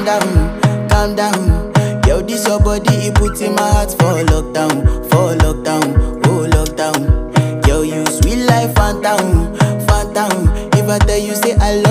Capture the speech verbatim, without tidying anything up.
down, calm down. Yo, this your body, it puts in my heart for lockdown, for lockdown, oh lockdown. Yo, you sweet life, phantom, phantom. If I tell you say I love